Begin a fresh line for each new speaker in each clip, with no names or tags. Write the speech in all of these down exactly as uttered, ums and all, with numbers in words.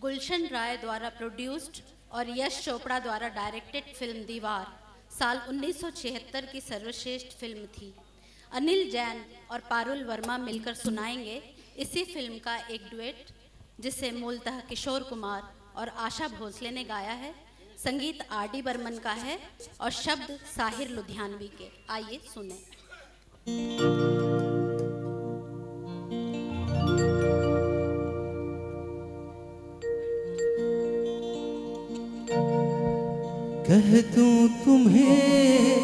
गुलशन राय द्वारा प्रोड्यूस्ड और यश चोपड़ा द्वारा डायरेक्टेड फिल्म दीवार साल उन्नीस सौ छिहत्तर की सर्वश्रेष्ठ फिल्म थी। अनिल जैन और पारुल वर्मा मिलकर सुनाएंगे इसी फिल्म का एक डुएट, जिसे मूलतः किशोर कुमार और आशा भोसले ने गाया है। संगीत आर डी बर्मन का है और शब्द साहिर लुधियानवी के। आइए सुने।
कह दूं तुम्हें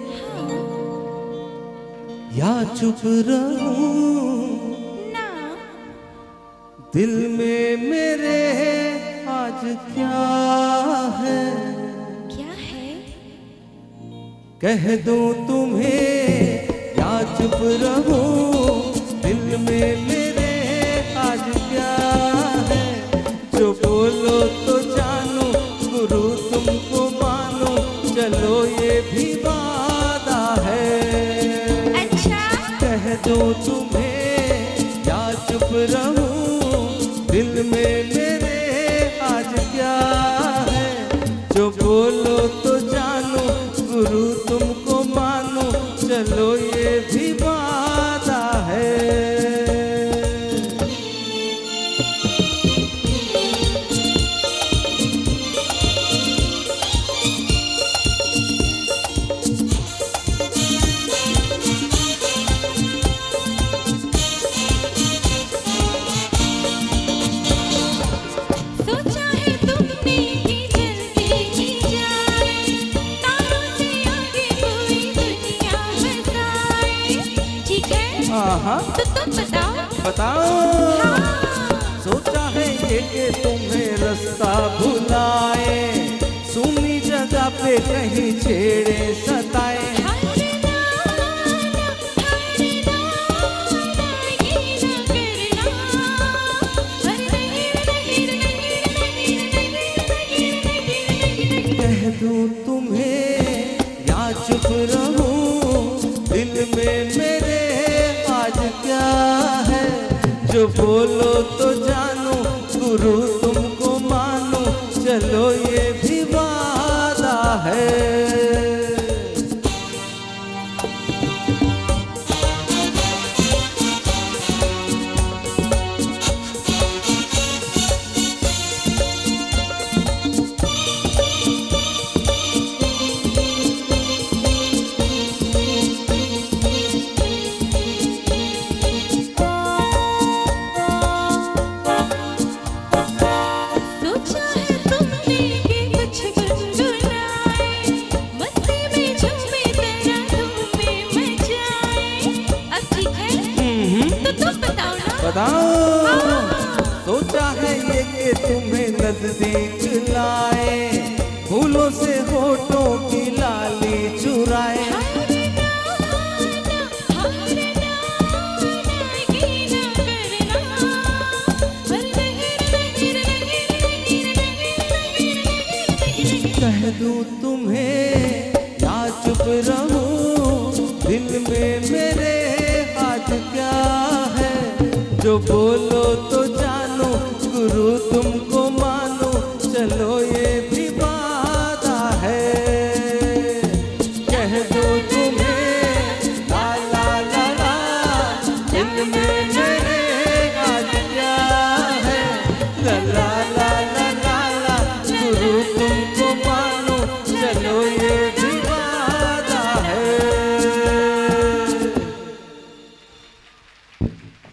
या चुप रहूं
ना,
दिल में मेरे आज क्या है,
क्या है?
कह दूं तुम्हें या चुप रहूं, दिल में मेरे आज क्या है। जो बोलो तो जानो, गुरु तुमको मानो, चलो ये भी वादा है।
अच्छा,
कह दूं तुम्हें या चुप रहूं, दिल में मेरे आज क्या है। जो बोलो तो जानो, गुरु तुमको मानो, चलो ये भी वादा है।
हाँ, तो तुम बताओ
बताओ। हाँ। सोचा है ये कि तुम्हें रास्ता भुलाए, सुनी जगह पे कहीं छेड़े सताए। कह दूं तुम्हें या चुप रहूं, दिल में मेरे आज क्या है। जो बोलो तो जानो, गुरु तुमको मानो, चलो ये भी वादा है। बताओ। सोचा है ये कि तुम्हें नजदीक लाए, फूलों से होठों की लाली चुराए। कह दूं तुम्हें या चुप रहूं, दिल में मेरे आज क्या है। जो बोलो तो जानो, गुरु तुमको मानो, चलो ये भी वादा है। कह दो तुम्हें ला ला ला ला, दिल में मेरे आज क्या है। ला ला ला ला ला ला, गुरु तुमको मानो, चलो ये भी वादा है।